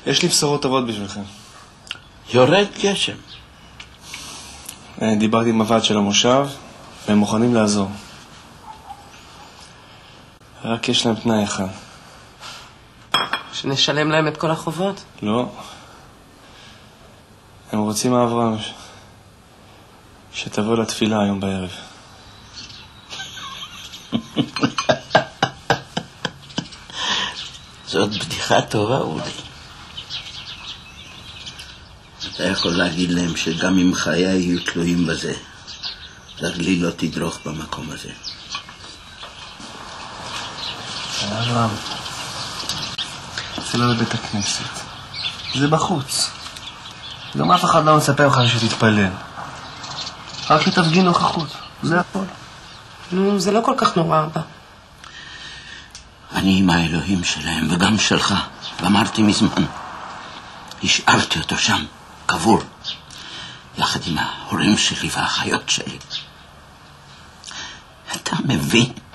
יש לי בשורות טובות בשבילכם. יורד גשם. דיברתי עם הוועד של המושב, והם מוכנים לעזור. רק יש להם תנאי אחד. שנשלם להם את כל החובות? לא. הם רוצים אברהם שתבוא לתפילה היום בערב. זאת בדיחה טובה, אולי. אתה יכול להגיד להם שגם אם חיי יהיו תלויים בזה, רגלי לא תדרוך במקום הזה. אברהם, זה לא בבית הכנסת. זה בחוץ. גם אף אחד לא מספר לך שתתפלל. רק שתפגין נוכחות. זה הכל. נו, זה לא כל כך נורא, אבא. אני עם האלוהים שלהם וגם שלך. ואמרתי מזמן. השארתי אותו שם, קבור. יחד עם ההורים שלי והאחיות שלי. אתה מבין?